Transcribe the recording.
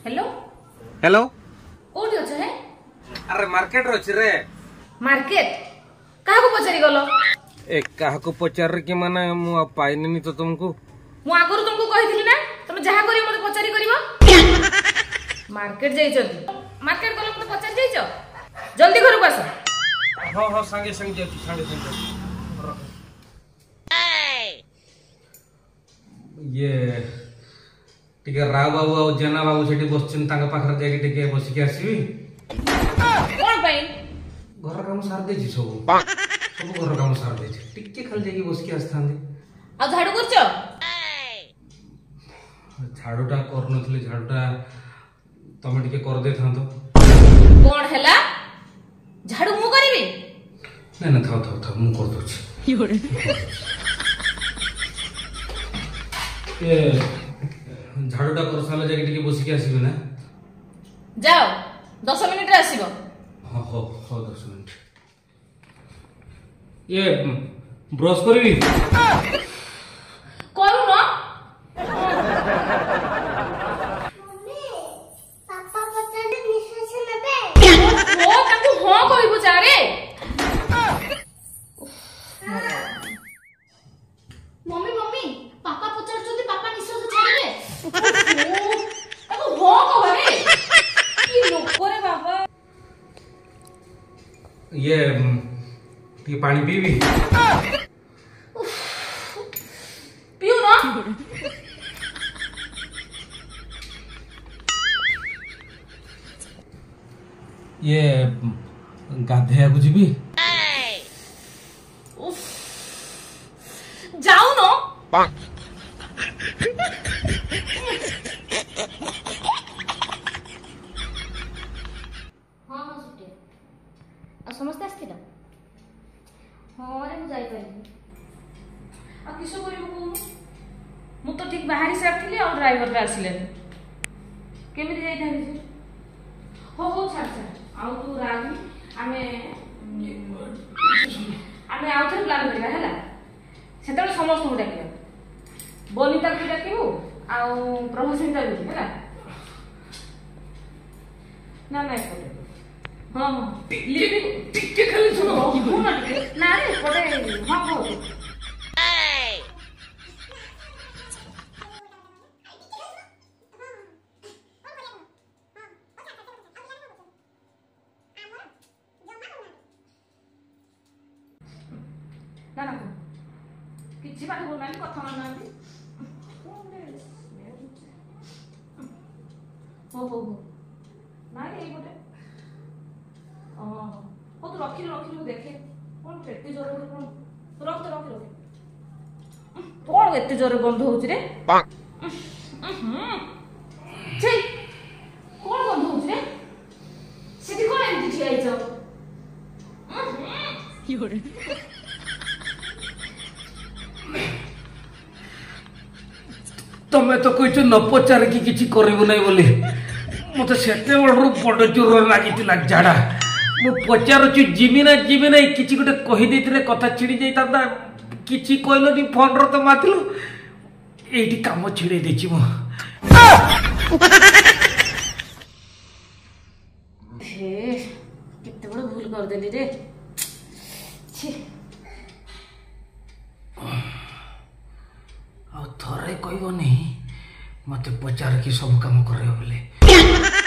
Hello hello कोठी अछ हे? अरे मार्केट रे रे मार्केट काहा को पचारी गलो? ए काहा को पचार के माने मु पाइनी तो तुमको मु आगरु तुमको कहिथिली ना तुम जहा करियो मते पचारी करिवो। मार्केट जाई जल्दी मार्केट गलो मते पचारी जाई छ जल्दी घर को आस। हां हां संगे संगे संगे संगे ये टिके राव बाबू और जना बाबू सेठी बसछन तांगा पाखर जाई टिके बसी के आसीबी कोन पई घर काम सार दे छी सब सब घर काम सार दे छी टिके खाली जाई बस के आस्थांदे आ झाड़ू करछ झाड़ूटा करनथले झाड़ूटा तमे टिके कर दे थांतो कोन हैला झाड़ू मु करबी ना ना थाओ थाओ थाओ मु कर दो छी ए झाड़ूटा कर साला जाके टिके बसी के आसीबे ना जाओ 10 मिनिट रे आसीबो। हां हो हो 10 मिनिट ये ब्रश करबी करू न मम्मी पापा पचारे निश्वास नेबे ओ ताको हां कहिबो जा रे। मम्मी मम्मी पापा पचार जदी पापा निश्वास छाड़बे ओ ताको हां कह रे की लोक रे बाबा। ये पानी पीबी पियो न ये गाधेया को जीबी उफ जाओ न हां हां सुटे आ समस्त आस्थिला हां रे मु जाई पारी आ किसो करिबो को मु तो ठीक बाहरी सारथिली और ड्राइवर रा आसिलेनी केमिति जाई थानी से हो हो छाड़ छाड़ आउ तू रागी आमे आउथर प्लान करिया हैला सेतल समस्त को डाकिया बनिता को डाकिबो आउ प्रभुसिंता को हैला ना ना पटे हां हां लिपि टिके खाली सुनो हो ना टिके ना रे पटे हां हो ना ना किछि बात बोल नानी कथा मान नानी हो हो हो ना रे पटे ओ तू रखिलु देखे कोन एते जोर कोन रख कोन एते जोर गंध होउछ रे छी कोन गंध होउछ रे सेठी कोन एमती ठियाइछ योरे तमे तो कहछ न पचार की किछि करबो नै बोली मते सेते बडरू बड जोर लागितिला झाडा मु पचार छु जिमी ना किछि गोटे कहि देतिले कथा छिड़ी जाई तादा किछि कहलो नि फोन रो तो माथिलो एठी काम छिड़े देछि मो हे कितने बड़ भूल कर देली रे छी आ थरे कहबो नहीं मते पचार की सब काम करे बोले